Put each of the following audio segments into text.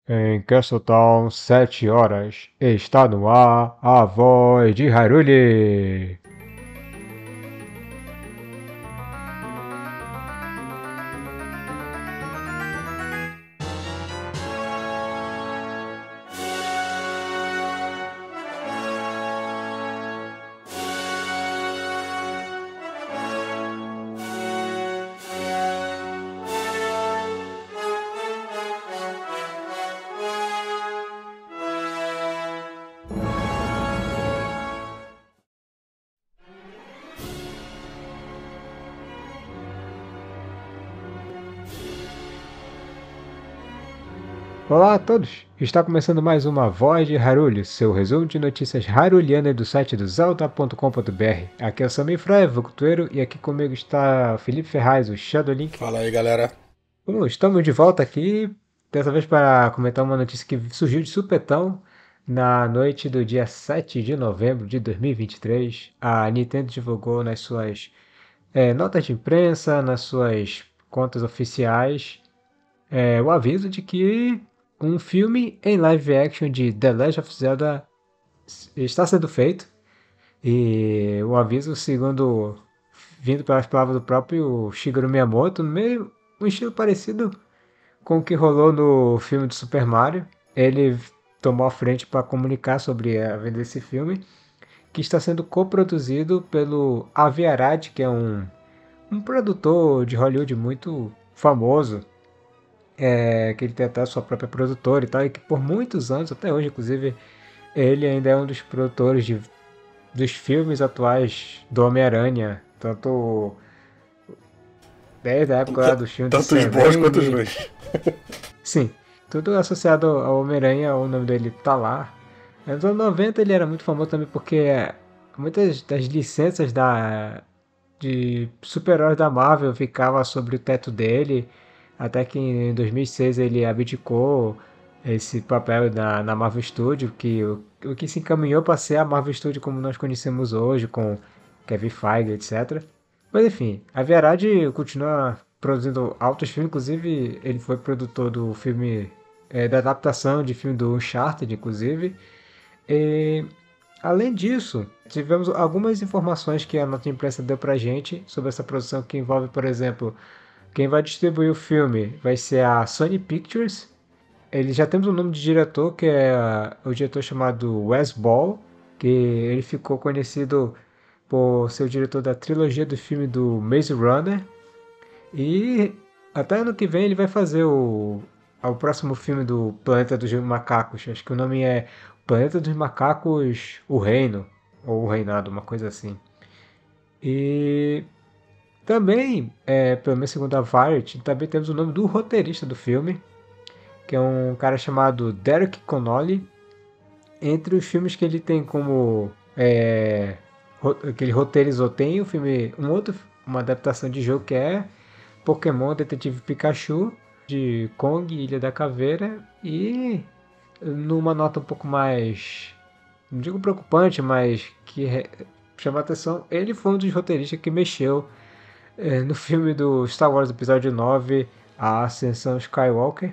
Em Castletown, 7 horas. Está no ar a voz de Hyrule. Olá a todos! Está começando mais uma Voz de Hyrule, seu resumo de notícias hyruleanas do site do Zelda.com.br. Aqui é o Samir Fraia, Vultueiro, e aqui comigo está Felipe Ferraz, o Shadowlink. Fala aí, galera. Bom, estamos de volta aqui, dessa vez para comentar uma notícia que surgiu de supetão na noite do dia 7 de novembro de 2023. A Nintendo divulgou nas suas notas de imprensa, nas suas contas oficiais, o aviso de que um filme em live action de The Legend of Zelda está sendo feito. E o aviso, segundo vindo pelas palavras do próprio Shigeru Miyamoto, meio um estilo parecido com o que rolou no filme do Super Mario. Ele tomou a frente para comunicar sobre a venda desse filme, que está sendo coproduzido pelo Avi Arad, que é um produtor de Hollywood muito famoso, que ele tem até a sua própria produtora e tal, e que por muitos anos, até hoje inclusive, ele ainda é um dos produtores dos filmes atuais do Homem-Aranha, tanto desde a época lá dos filmes do Tanto os Sam bons quanto os Raimi. ruins. Sim, tudo associado ao Homem-Aranha, o nome dele tá lá. Nos anos 90 ele era muito famoso também porque muitas das licenças de super-heróis da Marvel ficava sobre o teto dele, até que em 2006 ele abdicou esse papel na Marvel Studios, o que se encaminhou para ser a Marvel Studios como nós conhecemos hoje, com Kevin Feige, etc. Mas enfim, a Verade continua produzindo altos filmes, inclusive ele foi produtor do filme, da adaptação de filme do Uncharted, inclusive. E, além disso, tivemos algumas informações que a nota de imprensa deu pra gente sobre essa produção que envolve, por exemplo, quem vai distribuir o filme vai ser a Sony Pictures. Ele já temos o nome de diretor, que é o diretor chamado Wes Ball, que ele ficou conhecido por ser o diretor da trilogia do filme do Maze Runner. E até ano que vem ele vai fazer o próximo filme do Planeta dos Macacos. Acho que o nome é Planeta dos Macacos, O Reino, ou O Reinado, uma coisa assim. E também, pelo menos segundo a Variety, também temos o nome do roteirista do filme, que é um cara chamado Derek Connolly. Entre os filmes que ele tem como que ele roteirizou, tem o filme, uma adaptação de jogo que é Pokémon Detetive Pikachu, de Kong, Ilha da Caveira, e numa nota um pouco mais, não digo preocupante, mas chama a atenção, ele foi um dos roteiristas que mexeu no filme do Star Wars Episódio 9, A Ascensão Skywalker.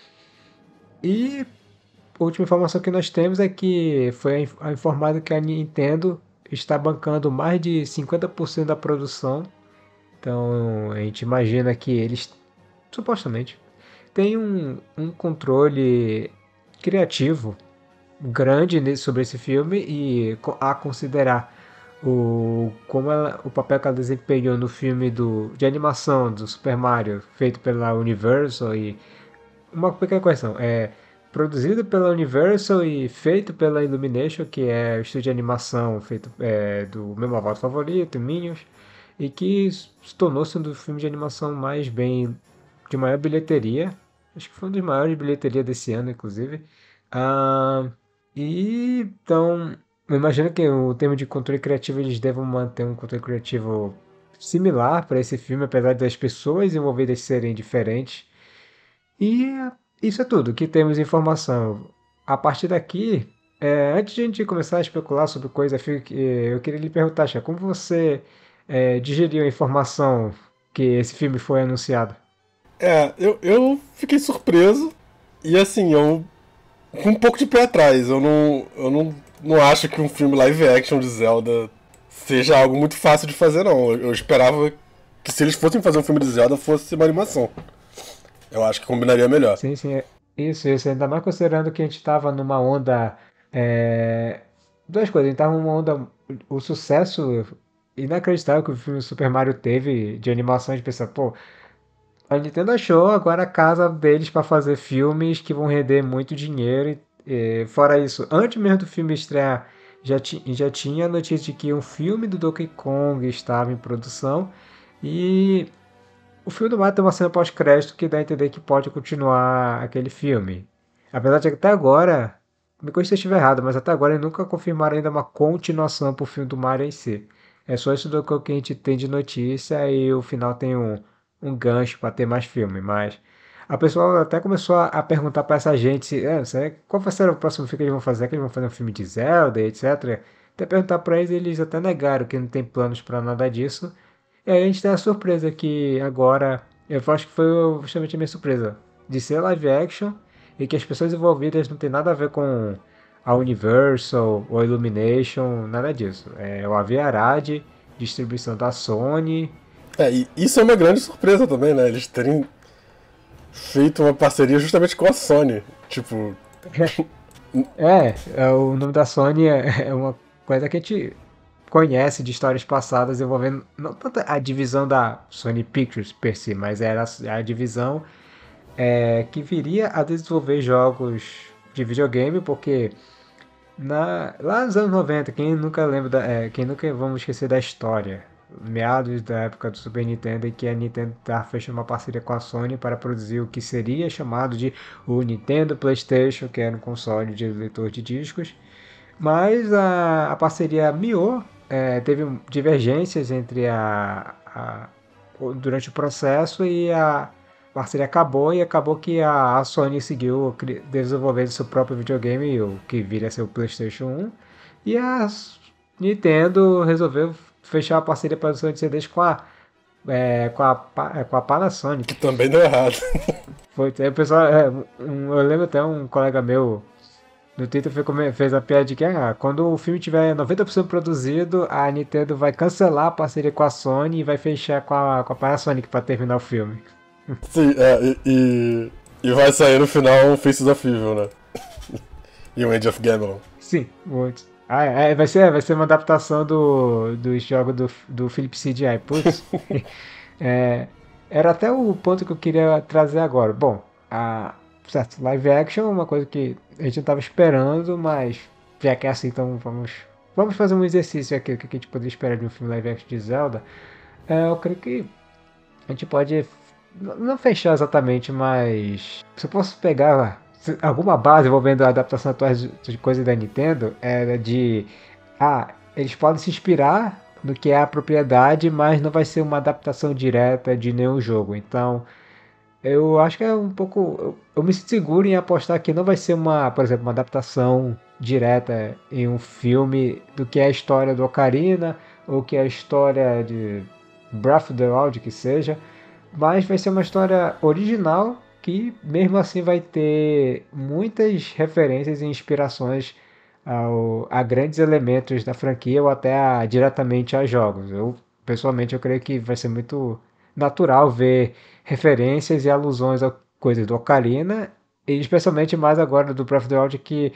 E a última informação que nós temos é que foi informado que a Nintendo está bancando mais de 50% da produção. Então a gente imagina que eles, supostamente, têm um controle criativo grande sobre esse filme e a considerar o papel que ela desempenhou no filme de animação do Super Mario, feito pela Universal. E uma pequena questão, produzido pela Universal e feito pela Illumination, que é o estúdio de animação feito do meu malvado favorito, Minions, e que se tornou-se um dos filmes de animação mais bem, de maior bilheteria. Acho que foi um dos maiores de bilheteria desse ano, inclusive. Ah, e então, eu imagino que o termo de controle criativo eles devem manter um controle criativo similar para esse filme, apesar das pessoas envolvidas serem diferentes. E isso é tudo que temos informação. A partir daqui, antes de a gente começar a especular sobre coisa, eu queria lhe perguntar, Chia, como você digeriu a informação que esse filme foi anunciado? Eu fiquei surpreso E assim, eu com um pouco de pé atrás. Eu não acho que um filme live action de Zelda seja algo muito fácil de fazer, não. Eu esperava que se eles fossem fazer um filme de Zelda fosse uma animação. Eu acho que combinaria melhor. Sim, sim, isso, isso. Ainda mais considerando que a gente estava numa onda. é, Duas coisas, a gente estava numa onda. O sucesso inacreditável que o filme Super Mario teve de animação, a gente pensa, pô, a Nintendo achou agora a casa deles para fazer filmes que vão render muito dinheiro. Fora isso, antes mesmo do filme estrear, já tinha a notícia de que um filme do Donkey Kong estava em produção. E o filme do Mario tem uma cena pós-crédito que dá a entender que pode continuar aquele filme. Apesar de que até agora, me corrija se eu estiver errado, mas até agora eles nunca confirmaram ainda uma continuação pro filme do Mario em si. É só isso do que a gente tem de notícia e o final tem um gancho para ter mais filme. Mas a pessoa até começou a perguntar para essa gente qual vai ser o próximo filme que eles vão fazer, que eles vão fazer um filme de Zelda, etc. Até perguntar para eles, eles até negaram que não tem planos para nada disso. E aí a gente tem a surpresa que agora, eu acho que foi justamente a minha surpresa, de ser live action e que as pessoas envolvidas não tem nada a ver com a Universal ou a Illumination, nada disso. É o Avi Arad, distribuição da Sony. E isso é uma grande surpresa também, né? Eles terem feito uma parceria justamente com a Sony. Tipo, O nome da Sony é uma coisa que a gente conhece de histórias passadas envolvendo não tanto a divisão da Sony Pictures per si, mas era a divisão que viria a desenvolver jogos de videogame, porque lá nos anos 90, quem nunca lembra quem nunca vamos esquecer da história, meados da época do Super Nintendo, em que a Nintendo estava fechando uma parceria com a Sony para produzir o que seria chamado de o Nintendo PlayStation, que era um console de leitor de discos, mas a parceria miou, teve divergências entre durante o processo e a parceria acabou e acabou que a Sony seguiu desenvolvendo seu próprio videogame, o que viria a ser o PlayStation 1, e a Nintendo resolveu fechar a parceria para produção de CDs com a que Panasonic. também deu errado. Foi, aí o pessoal, eu lembro até um colega meu no Twitter fez a piada de que quando o filme tiver 90% produzido, a Nintendo vai cancelar a parceria com a Sony e vai fechar com a Panasonic para terminar o filme. Sim, e vai sair no final um Faces of Evil, né? E o End of Gamelon. Sim, muito. Vai ser uma adaptação do jogo do Philips CDI. Putz. É, era até o ponto que eu queria trazer agora. Bom, certo, live action é uma coisa que a gente não estava esperando, mas já que é assim, então vamos fazer um exercício aqui, o que a gente poderia esperar de um filme live action de Zelda. Eu creio que a gente pode não fechar exatamente, mas se eu posso pegar alguma base envolvendo a adaptação atual de coisas da Nintendo, era de eles podem se inspirar no que é a propriedade, mas não vai ser uma adaptação direta de nenhum jogo. Então, eu acho que é um pouco. Eu me sinto seguro em apostar que não vai ser por exemplo, uma adaptação direta em um filme do que é a história do Ocarina ou que é a história de Breath of the Wild, que seja, mas vai ser uma história original que mesmo assim vai ter muitas referências e inspirações a grandes elementos da franquia ou até diretamente a jogos. Pessoalmente, eu creio que vai ser muito natural ver referências e alusões a coisas do Ocarina, e especialmente mais agora do Breath of the Wild, que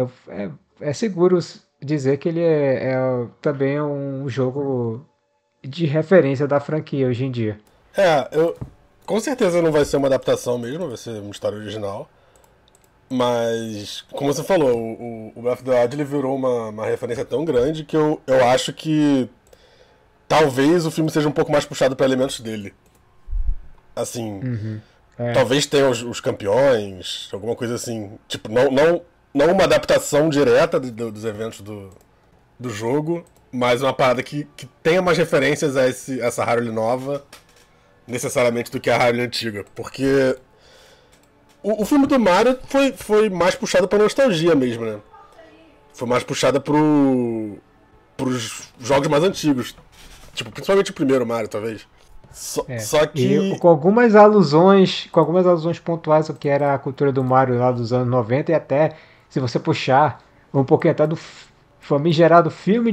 é seguro dizer que ele também um jogo de referência da franquia hoje em dia. Com certeza não vai ser uma adaptação mesmo, vai ser uma história original. Mas, como você falou, o Breath of the Wild ele virou uma referência tão grande que eu acho que talvez o filme seja um pouco mais puxado para elementos dele. Assim, Uhum. É. talvez tenha os campeões, alguma coisa assim. Tipo, não uma adaptação direta dos eventos do jogo, mas uma parada que tenha mais referências a essa Hyrule nova, necessariamente, do que a Hyrule antiga. Porque o filme do Mario foi mais puxado pra nostalgia mesmo, né? Foi mais puxada pros jogos mais antigos. Tipo, principalmente o primeiro Mario, talvez. É. Só E que. com algumas alusões pontuais ao que era a cultura do Mario lá dos anos 90 e até, se você puxar um pouquinho até do famigerado filme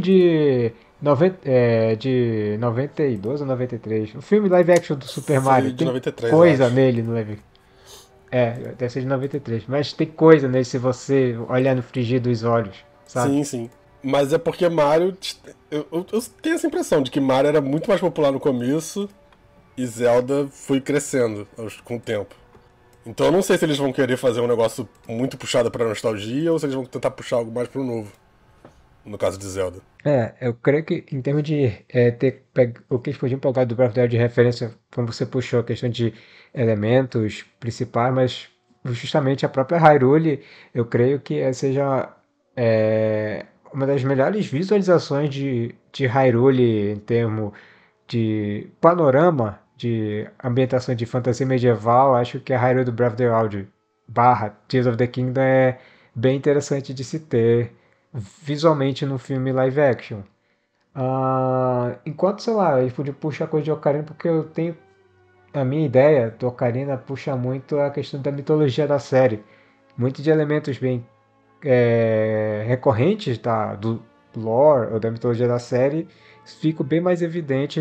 de 92 ou 93. O filme live action do Super Mario. Foi de Tem 93, eu coisa acho. nele no live. É, deve ser de 93. Mas tem coisa nele se você olhar no frigir dos olhos, sabe? Sim, sim. Mas é porque Mario. Eu tenho essa impressão de que Mario era muito mais popular no começo e Zelda foi crescendo com o tempo. Então eu não sei se eles vão querer fazer um negócio muito puxado pra nostalgia ou se eles vão tentar puxar algo mais pro novo. No caso de Zelda. Eu creio que em termos de o que eles podiam pegar do Breath of the Wild de referência, como você puxou, a questão de elementos principais, mas justamente a própria Hyrule, eu creio que seja uma das melhores visualizações de Hyrule em termos de panorama, de ambientação de fantasia medieval. Acho que a Hyrule do Breath of the Wild barra Tears of the Kingdom é bem interessante de se ter visualmente no filme live action. Enquanto, sei lá, eles podiam puxar coisa de Ocarina, porque eu tenho a minha ideia do Ocarina puxa muito a questão da mitologia da série. Muitos de elementos bem recorrentes do lore ou da mitologia da série ficam bem mais evidentes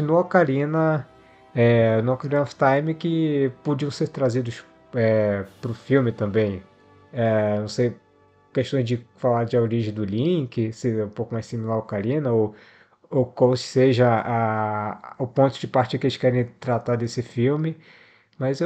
no Ocarina of Time, que podiam ser trazidos para o filme também. Não sei, questões de falar de a origem do Link, ser um pouco mais similar ao Ocarina, ou qual seja o ponto de partida que eles querem tratar desse filme. Mas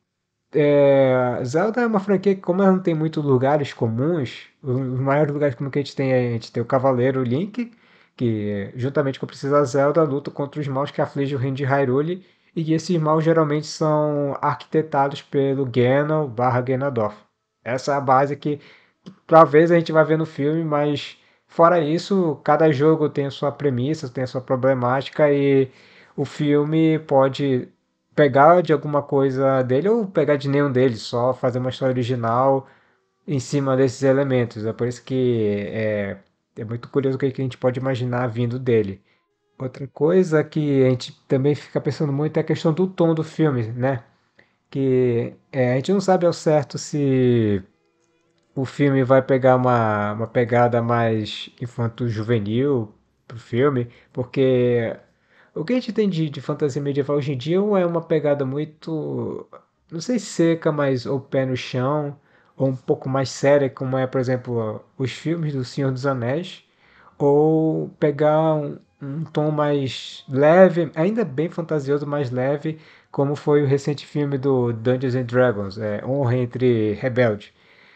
Zelda é uma franquia que, como ela não tem muitos lugares comuns, os maiores lugares comuns que a gente tem o Cavaleiro Link, que juntamente com a Princesa Zelda luta contra os maus que afligem o reino de Hyrule, e esses maus geralmente são arquitetados pelo Ganon barra Ganondorf. Essa é a base que talvez a gente vai ver no filme, mas fora isso, cada jogo tem a sua premissa, tem a sua problemática, e o filme pode pegar de alguma coisa dele ou pegar de nenhum deles, só fazer uma história original em cima desses elementos. É por isso que é muito curioso o que a gente pode imaginar vindo dele. Outra coisa que a gente também fica pensando muito é a questão do tom do filme, né? Que a gente não sabe ao certo se o filme vai pegar uma pegada mais infanto-juvenil pro filme, porque o que a gente tem de fantasia medieval hoje em dia ou é uma pegada muito, não sei, seca, mas ou pé no chão, ou um pouco mais séria, como é, por exemplo, os filmes do Senhor dos Anéis, ou pegar um tom mais leve, ainda bem fantasioso, mais leve, como foi o recente filme do Dungeons and Dragons, Honra entre Rebeldes.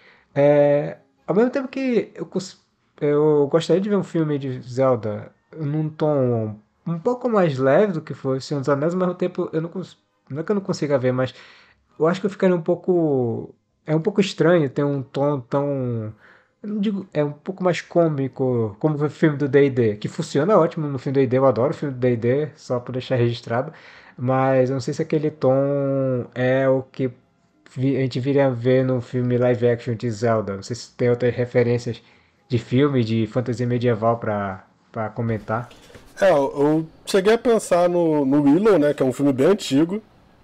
Ao mesmo tempo que eu gostaria de ver um filme de Zelda num tom um pouco mais leve do que foi o Senhor dos Anéis, mas ao mesmo tempo eu não é que eu não consiga ver, mas eu acho que eu ficaria um pouco. É um pouco estranho ter um tom tão. Eu não digo, é um pouco mais cômico, como o filme do D&D, que funciona ótimo no filme do D&D, eu adoro o filme do D&D, só por deixar registrado, mas eu não sei se aquele tom é o que a gente viria a ver no filme live action de Zelda. Não sei se tem outras referências de filme, de fantasia medieval para comentar. Eu cheguei a pensar no Willow, né? Que é um filme bem antigo.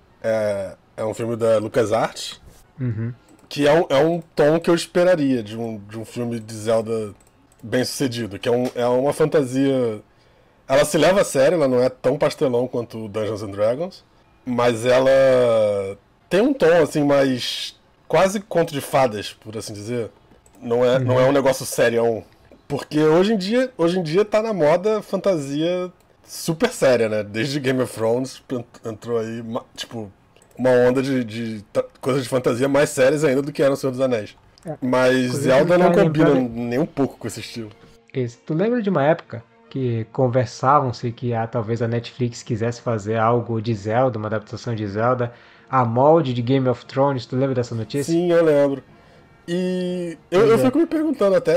É um filme da LucasArts. Uhum. Que é um tom que eu esperaria de um filme de Zelda bem sucedido. Que é uma fantasia. Ela se leva a sério, ela não é tão pastelão quanto Dungeons and Dragons. Mas ela tem um tom assim mais quase conto de fadas, por assim dizer. Não é um negócio serião. Porque hoje em dia tá na moda fantasia super séria, né? Desde Game of Thrones entrou aí, tipo, uma onda de coisas de fantasia mais sérias ainda do que era no Senhor dos Anéis. Mas Inclusive, me Zelda não tá combina lembrando. nem um pouco com esse estilo. Tu lembra de uma época que conversavam-se que talvez a Netflix quisesse fazer algo de Zelda, uma adaptação de Zelda, a molde de Game of Thrones? Tu lembra dessa notícia? Sim, eu lembro. E eu, Pois eu é. fico me perguntando até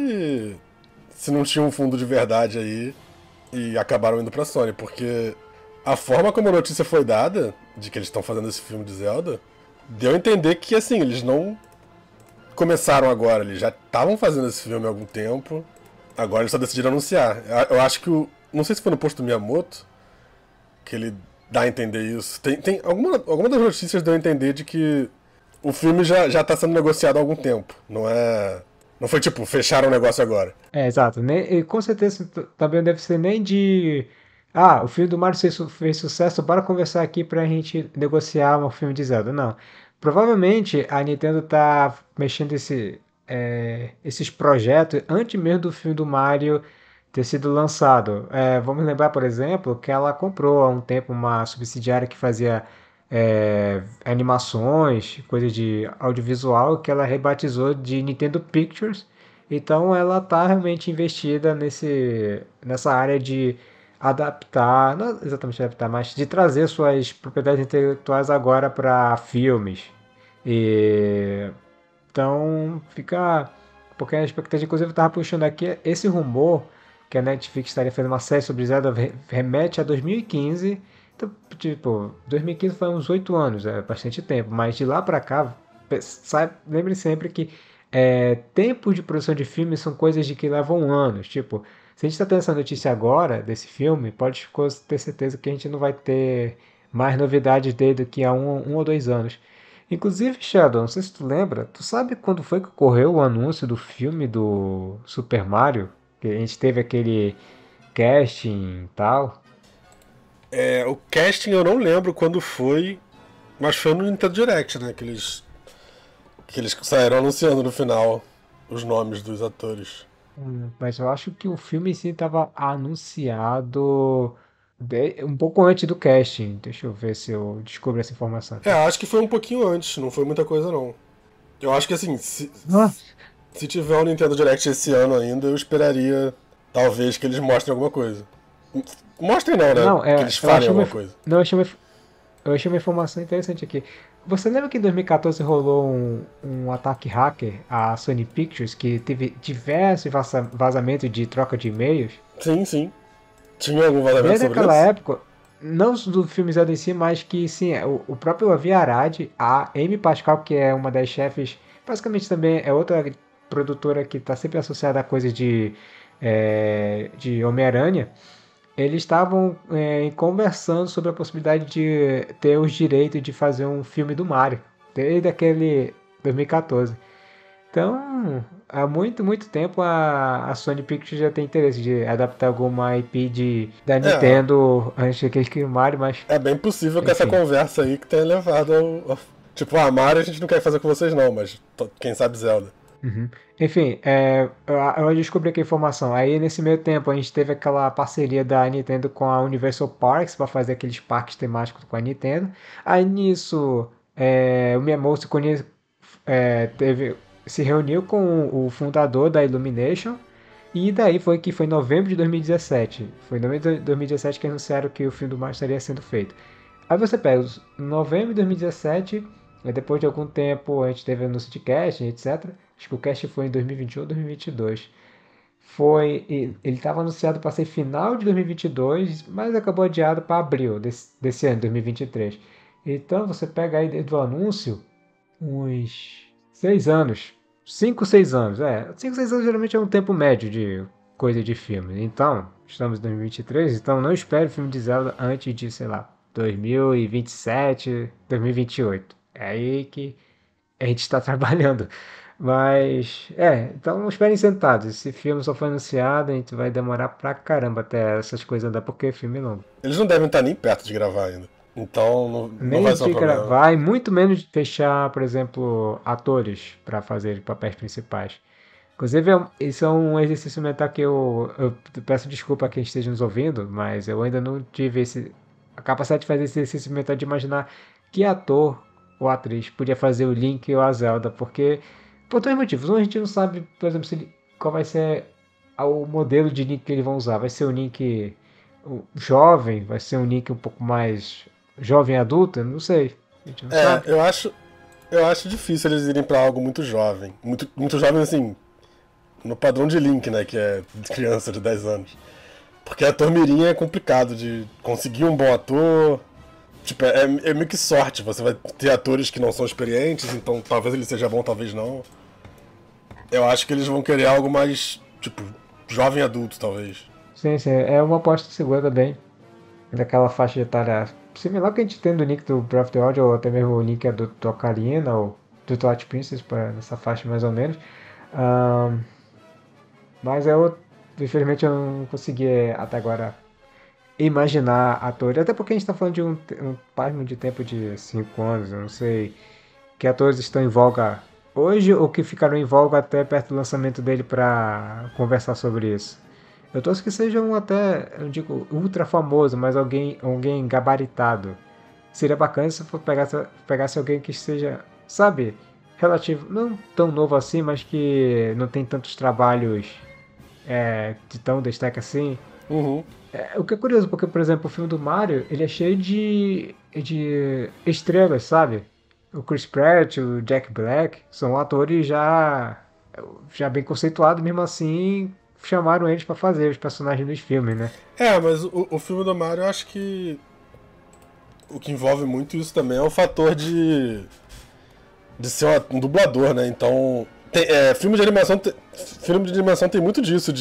se não tinha um fundo de verdade aí e acabaram indo pra Sony, porque a forma como a notícia foi dada, de que eles estão fazendo esse filme de Zelda, deu a entender que, assim, eles não começaram agora, eles já estavam fazendo esse filme há algum tempo, agora eles só decidiram anunciar. Eu acho que não sei se foi no posto do Miyamoto, que ele dá a entender isso. Tem alguma das notícias deu a entender de que o filme já tá sendo negociado há algum tempo. Não foi tipo, fecharam o negócio agora. É, exato. E com certeza também não deve ser nem de. Ah, o filme do Mario fez sucesso, bora conversar aqui pra gente negociar um filme de Zelda. Não. Provavelmente a Nintendo tá mexendo esses projetos antes mesmo do filme do Mario ter sido lançado. Vamos lembrar, por exemplo, que ela comprou há um tempo uma subsidiária que fazia animações, coisa de audiovisual, que ela rebatizou de Nintendo Pictures. Então ela está realmente investida nessa área de adaptar, não exatamente adaptar, mas de trazer suas propriedades intelectuais agora para filmes. E então fica um pouquinho a expectativa. Inclusive, eu estava puxando aqui esse rumor que a Netflix estaria fazendo uma série sobre Zelda remete a 2015. Então, tipo, 2015 foi uns 8 anos, é bastante tempo, mas de lá para cá, lembre sempre que tempos de produção de filmes são coisas de que levam anos. Tipo, se a gente está tendo essa notícia agora desse filme, pode ter certeza que a gente não vai ter mais novidades dele daqui a um ou 2 anos. Inclusive, Sheldon, não sei se tu lembra, tu sabe quando foi que ocorreu o anúncio do filme do Super Mario? Que a gente teve aquele casting e tal. O casting eu não lembro quando foi, mas foi no Nintendo Direct, né? Que eles saíram anunciando no final os nomes dos atores. Mas eu acho que o filme em si estava anunciado um pouco antes do casting. Deixa eu ver se eu descubro essa informação aqui. Acho que foi um pouquinho antes, não foi muita coisa não. Eu acho que assim, se, Ah, se tiver um Nintendo Direct esse ano ainda, eu esperaria talvez que eles mostrem alguma coisa. Mostrem não, né? não, Que eles eu falem achei alguma coisa. não, eu achei uma informação interessante aqui. Você lembra que em 2014 rolou um ataque hacker à Sony Pictures que teve diversos vazamentos de troca de e-mails? Sim, sim. Tinha algum vazamento Desde sobre aquela isso? época, não do filme Zelda em si, mas que sim, o próprio Avi Arad, a Amy Pascal, que é uma das chefes, basicamente também é outra produtora que está sempre associada a coisas de Homem-Aranha, eles estavam conversando sobre a possibilidade de ter os direitos de fazer um filme do Mario, desde aquele 2014. Então, há muito, muito tempo a Sony Pictures já tem interesse de adaptar alguma IP da É, Nintendo antes que eles criem o Mario, mas é bem possível que essa enfim. conversa aí que tenha levado tipo, Mario a gente não quer fazer com vocês não, mas quem sabe Zelda. Uhum. Enfim, eu descobri aqui a informação. Aí nesse meio tempo a gente teve aquela parceria da Nintendo com a Universal Parks para fazer aqueles parques temáticos com a Nintendo. Aí nisso o Miyamoto se reuniu com o fundador da Illumination e daí foi em novembro de 2017. Foi em novembro de 2017 que anunciaram que o filme do Mario estaria sendo feito. Aí você pega novembro de 2017, e depois de algum tempo a gente teve anúncio de casting, etc. Acho que o casting foi em 2021 ou 2022. Ele estava anunciado para ser final de 2022, mas acabou adiado para abril desse ano, 2023. Então você pega aí do anúncio uns 6 anos. 5, 6 anos. 5, 6 anos geralmente é um tempo médio de coisa de filme. Então, estamos em 2023, então não espere filme de Zelda antes de, sei lá, 2027, 2028. É aí que a gente está trabalhando. Mas, então não esperem sentados. Esse filme só foi anunciado, a gente vai demorar pra caramba até essas coisas andar, porque é filme longo. Eles não devem estar nem perto de gravar ainda. Então não Nem vai ser um de problema. gravar e muito menos de fechar, por exemplo, atores para fazer papéis principais. Inclusive, isso é um exercício mental que eu peço desculpa a quem esteja nos ouvindo, mas eu ainda não tive a capacidade de fazer esse exercício mental de imaginar que ator ou atriz podia fazer o Link ou a Zelda, porque por dois motivos. Um, a gente não sabe, por exemplo, qual vai ser o modelo de Link que eles vão usar. Vai ser um Link jovem? Vai ser um Link um pouco mais jovem adulto? Não sei. A gente não sabe. Eu acho difícil eles irem pra algo muito jovem. Muito, muito jovem, assim, no padrão de Link, né? Que é de criança de 10 anos. Porque ator mirim é complicado de conseguir um bom ator. Tipo, é meio que sorte. Você vai ter atores que não são experientes, então talvez ele seja bom, talvez não. Eu acho que eles vão querer algo mais, tipo, jovem adulto, talvez. Sim, sim, é uma aposta segura também. daquela faixa etária similar ao que a gente tem do Nick do Breath of the Wild, ou até mesmo o Nick é do Ocarina, ou do Twilight Princess, nessa faixa mais ou menos. Ahn, mas infelizmente eu não consegui até agora imaginar atores, até porque a gente está falando de um pasmo de tempo de 5 anos, eu não sei que atores estão em voga hoje ou que ficaram em voga até perto do lançamento dele para conversar sobre isso. Eu torço que seja um até, eu digo, ultra famoso, mas alguém gabaritado. Seria bacana se for pegasse alguém que seja, sabe, relativo, não tão novo assim, mas que não tem tantos trabalhos de tão destaque assim. Uhum. O que é curioso, porque, por exemplo, o filme do Mario, ele é cheio de estrelas, sabe? O Chris Pratt, o Jack Black, são atores já bem conceituados, mesmo assim chamaram eles pra fazer os personagens dos filmes, né? Mas o filme do Mario, eu acho que o que envolve muito isso também é o fator de ser um dublador, né? Então, filme de animação tem muito disso,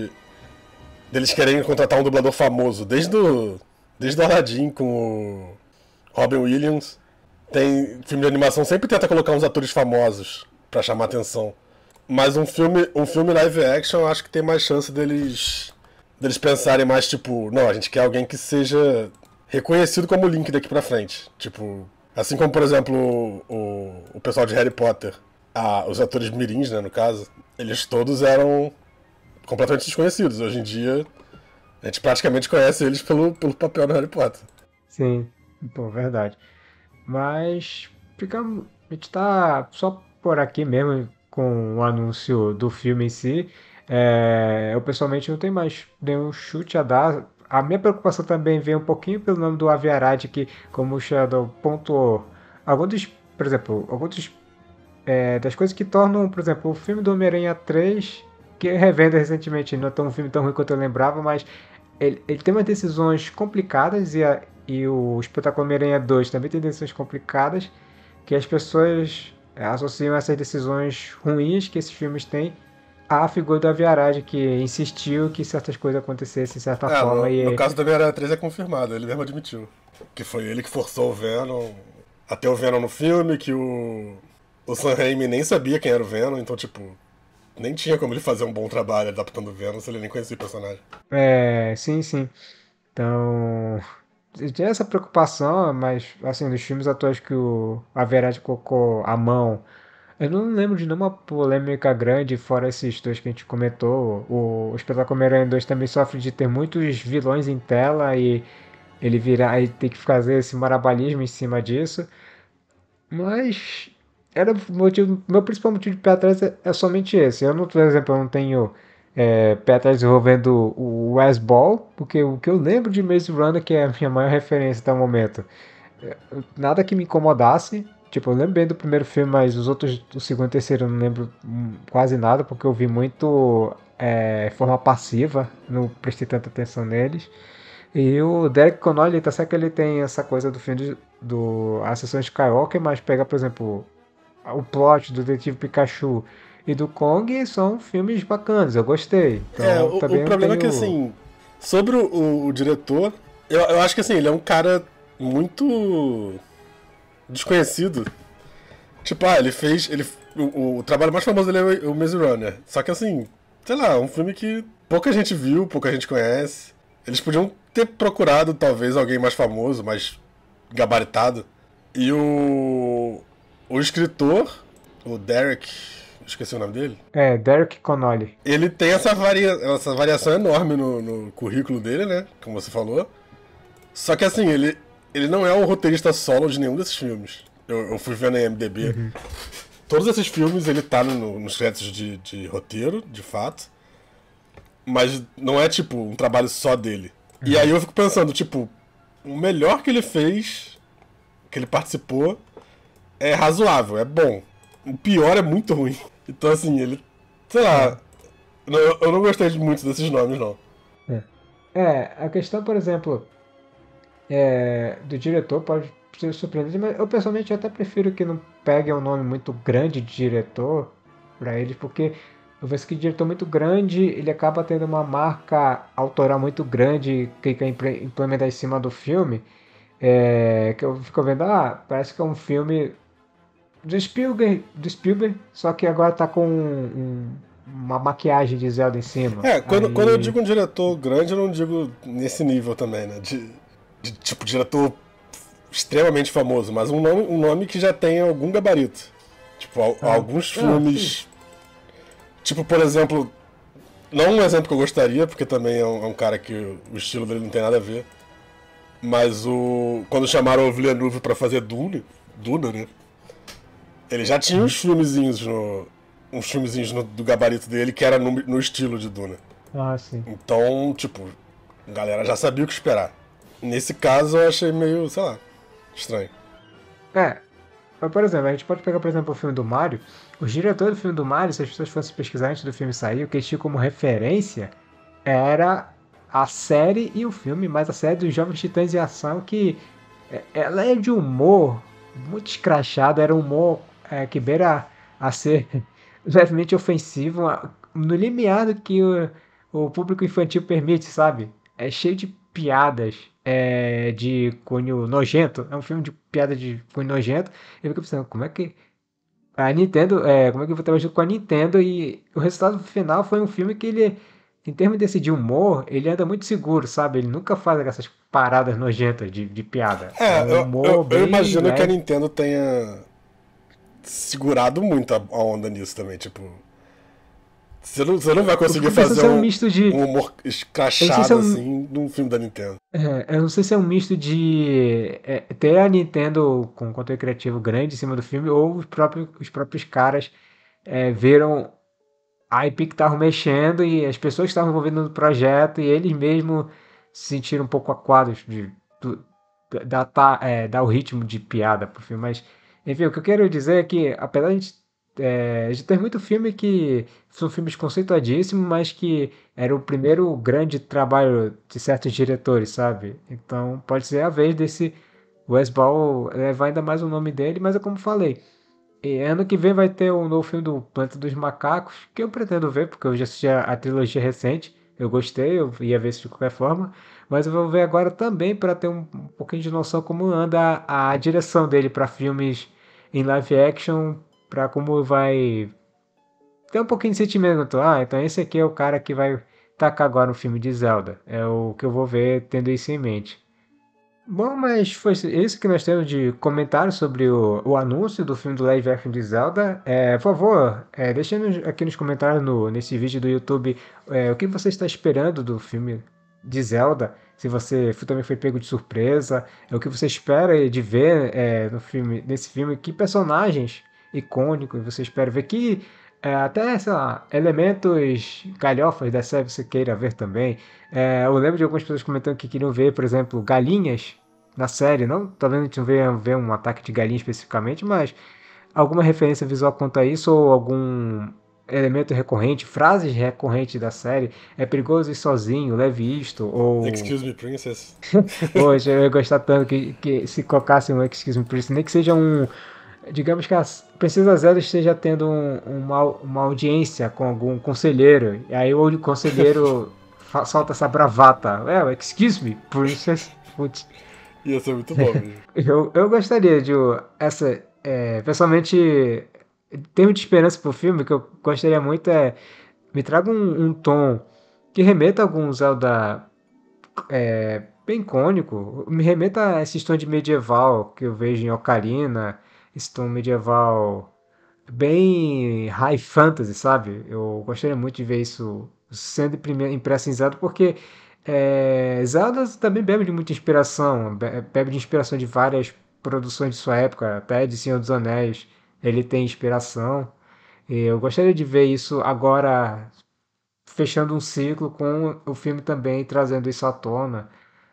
deles querem contratar um dublador famoso, desde o Aladdin com o Robin Williams. Tem filme de animação sempre tenta colocar uns atores famosos pra chamar atenção. Mas um filme live action, eu acho que tem mais chance deles pensarem mais tipo, não, a gente quer alguém que seja reconhecido como Link daqui pra frente. Tipo, assim como, por exemplo, o pessoal de Harry Potter, os atores mirins, né, no caso, eles todos eram completamente desconhecidos. Hoje em dia, a gente praticamente conhece eles pelo papel do Harry Potter. Sim, pô, verdade. Mas a gente tá só por aqui mesmo com o anúncio do filme em si. Eu pessoalmente não tenho mais nenhum chute a dar. A minha preocupação também vem um pouquinho pelo nome do Avi Arad, que, como o Shadow pontuou, alguns dos, por exemplo, alguns das coisas que tornam, por exemplo, o filme do Homem-Aranha 3, que eu revendo recentemente, não é tão um filme tão ruim quanto eu lembrava, mas ele tem umas decisões complicadas e o Espetáculo Homem-Aranha 2 também tem decisões complicadas que as pessoas associam essas decisões ruins que esses filmes têm à figura do Avi Arad, que insistiu que certas coisas acontecessem de certa forma No e caso do Homem-Aranha 3 é confirmado, ele mesmo admitiu. Que foi ele que forçou o Venom a ter o Venom no filme, que o Sam Raimi nem sabia quem era o Venom, então, tipo, nem tinha como ele fazer um bom trabalho adaptando o Venom se ele nem conhecia o personagem. sim, sim. Então, tinha essa preocupação, mas assim, dos filmes atuais que o Average colocou a mão, eu não lembro de nenhuma polêmica grande, fora esses dois que a gente comentou. O Espetáculo Homem-Aranha 2 também sofre de ter muitos vilões em tela e ele virar e ter que fazer esse marabalismo em cima disso. Mas era o motivo, meu principal motivo de pé atrás é somente esse. Eu não, por exemplo, eu não tenho pé atrás envolvendo o Wes Ball, porque o que eu lembro de Maze Runner, que é a minha maior referência até o momento, nada que me incomodasse. Tipo, eu lembro bem do primeiro filme, mas os outros, o segundo e o terceiro, eu não lembro quase nada, porque eu vi muito forma passiva, não prestei tanta atenção neles. E o Derek Connolly, tá certo que ele tem essa coisa do filme do Ascensão Skywalker, mas pega, por exemplo, o plot do Detetive Pikachu e do Kong, são filmes bacanas, eu gostei. Então O também não problema é que, tenho. assim, sobre o diretor, eu acho que, assim, ele é um cara muito desconhecido. Tipo, o trabalho mais famoso dele é o Maze Runner. Só que, assim, sei lá, um filme que pouca gente viu, pouca gente conhece. Eles podiam ter procurado, talvez, alguém mais famoso, mais gabaritado. E o escritor, o Derek, esqueci o nome dele, Derek Connolly. ele tem essa variação enorme no currículo dele, né? Como você falou. Só que assim, ele não é o roteirista solo de nenhum desses filmes. Eu fui vendo em MDB. Uhum. Todos esses filmes ele tá nos créditos de roteiro, de fato. Mas não é tipo um trabalho só dele. E aí eu fico pensando, tipo, o melhor que ele fez, que ele participou, é razoável, é bom. O pior é muito ruim. Então assim, ele. Sei É, lá. Eu não gostei de muitos desses nomes, não. é. A questão, por exemplo, do diretor pode ser surpreendente, mas eu pessoalmente até prefiro que não pegue um nome muito grande de diretor para eles, porque eu vejo que o diretor muito grande, ele acaba tendo uma marca autoral muito grande que quer implementar em cima do filme. Que eu fico vendo, parece que é um filme do Spielberg, só que agora tá com uma maquiagem de Zelda em cima. Quando eu Aí. digo um diretor grande, eu não digo nesse nível também, né? De tipo, diretor extremamente famoso, mas um nome que já tem algum gabarito. Tipo, alguns Sim. filmes. Tipo, por exemplo, não um exemplo que eu gostaria, porque também é um cara que o estilo dele não tem nada a ver. Mas quando chamaram o Villeneuve pra fazer Duna, né? Ele já tinha uns filmezinhos do gabarito dele que era no estilo de Duna. Sim. Então, tipo, a galera já sabia o que esperar. Nesse caso eu achei meio, sei lá, estranho. É, mas, por exemplo, a gente pode pegar, por exemplo, o filme do Mario. Os diretores do filme do Mario, se as pessoas fossem pesquisar antes do filme sair, o que eles tinham como referência era a série e o filme, mas a série dos Jovens Titãs em Ação, que ela é de humor muito escrachado, era um humor que beira a ser levemente ofensivo, no limiar do que o público infantil permite, sabe? É cheio de piadas de cunho nojento, é um filme de piada de cunho nojento, e eu fico pensando, como é que a Nintendo, como é que eu vou trabalhar junto com a Nintendo e o resultado final foi um filme que ele, em termos desse de humor, ele anda muito seguro, sabe? Ele nunca faz essas paradas nojentas de piada. É É, um humor eu bem imagino que a leve. Nintendo tenha segurado muito a onda nisso também, tipo. Você não vai Eu conseguir fico pensando fazer se é um misto de. um humor Eu não sei se é escrachado um. assim num filme da Nintendo. Eu não sei se é um misto de ter a Nintendo com conteúdo criativo grande em cima do filme, ou os próprios caras viram a IP que estavam mexendo e as pessoas que estavam envolvidas no projeto e eles mesmos se sentiram um pouco aquados dar o ritmo de piada pro filme. Mas, enfim, o que eu quero dizer é que, apesar de ter muito filme que são filmes conceituadíssimos, mas que era o primeiro grande trabalho de certos diretores, sabe? Então, pode ser a vez desse Wes Ball levar ainda mais o nome dele, mas é como falei. E ano que vem vai ter um novo filme do Planeta dos Macacos, que eu pretendo ver, porque eu já assisti a trilogia recente. Eu gostei, eu ia ver isso de qualquer forma. Mas eu vou ver agora também para ter um pouquinho de noção como anda a direção dele para filmes em live action, para como vai ter um pouquinho de sentimento. Então esse aqui é o cara que vai tacar agora no filme de Zelda. É o que eu vou ver tendo isso em mente. Bom, mas foi isso que nós temos de comentário sobre o anúncio do filme do live action de Zelda. Por favor, deixe aqui nos comentários nesse vídeo do YouTube o que você está esperando do filme de Zelda. Se você também foi pego de surpresa, o que você espera de ver nesse filme, que personagens icônicos você espera ver, que até, sei lá, elementos galhofas da série você queira ver também. Eu lembro de algumas pessoas comentando que queriam ver, por exemplo, galinhas na série. Não, talvez a gente não venha ver um ataque de galinha especificamente, mas alguma referência visual quanto a isso ou algum elemento recorrente, frases recorrentes da série. É perigoso ir sozinho, leve isto, ou Excuse me, Princess. hoje eu ia gostar tanto que se colocasse um Excuse Me Please, nem que seja um. Digamos que a Princesa Zelda esteja tendo uma audiência com algum conselheiro, e aí o conselheiro solta essa bravata. Excuse me, Princess. Putz, Ia ser muito bom mesmo. eu gostaria de essa. Pessoalmente, em termos de esperança pro filme, que eu gostaria muito me traga um tom que remeta a algum Zelda bem icônico. Me remeta a esse tom de medieval que eu vejo em Ocarina, esse tom medieval bem high fantasy, sabe? Eu gostaria muito de ver isso sendo impresso em Zelda, porque Zelda também bebe de muita inspiração, bebe de inspiração de várias produções de sua época, até de Senhor dos Anéis, ele tem inspiração. E eu gostaria de ver isso agora fechando um ciclo com o filme também trazendo isso à tona.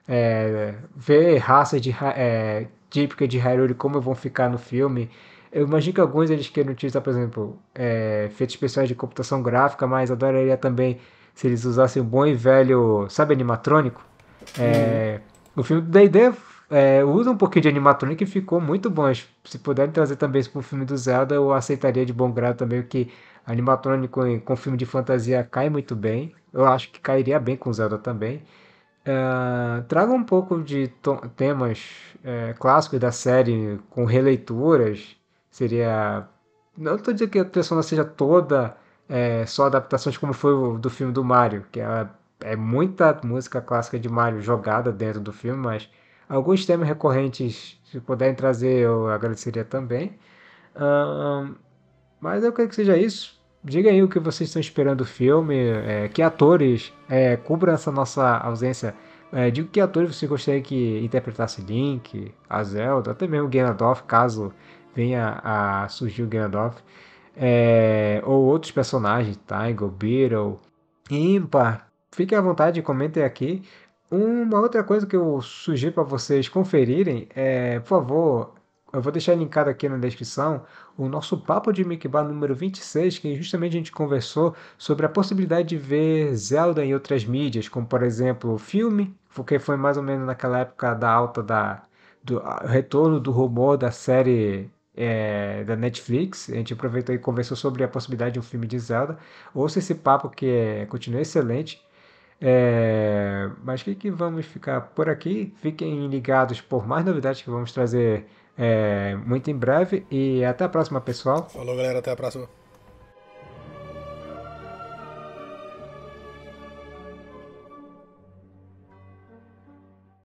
Ver raças típicas de Hyrule como vão ficar no filme. Eu imagino que alguns eles queiram utilizar, por exemplo, efeitos especiais de computação gráfica, mas adoraria também se eles usassem o bom e velho, sabe, animatrônico. Uhum. No filme do D&D usa um pouquinho de animatronic e ficou muito bom. Se puderem trazer também isso pro filme do Zelda, eu aceitaria de bom grado também, porque animatrônico com filme de fantasia cai muito bem. Eu acho que cairia bem com Zelda também. Traga um pouco de temas clássicos da série com releituras. Seria. Não estou dizendo que a Persona seja toda só adaptações como foi o do filme do Mario, que é muita música clássica de Mario jogada dentro do filme, mas alguns temas recorrentes, se puderem trazer, eu agradeceria também. Ahn, mas eu quero que seja isso. Diga aí o que vocês estão esperando do filme, que atores cubram essa nossa ausência. Digo que atores você gostaria que interpretasse Link, a Zelda, até mesmo o Ganondorf, caso venha a surgir o Ganondorf. Ou outros personagens, Tygo, Beetle, Impa. Fiquem à vontade, comentem aqui. Uma outra coisa que eu sugiro para vocês conferirem por favor, eu vou deixar linkado aqui na descrição o nosso papo de Mickey Bar número 26, que justamente a gente conversou sobre a possibilidade de ver Zelda em outras mídias, como por exemplo filme, porque foi mais ou menos naquela época da alta do retorno do rumor da série da Netflix. A gente aproveitou e conversou sobre a possibilidade de um filme de Zelda. Ouça esse papo que continua excelente. Mas que vamos ficar por aqui. Fiquem ligados por mais novidades que vamos trazer muito em breve. E até a próxima, pessoal. Falou, galera. Até a próxima.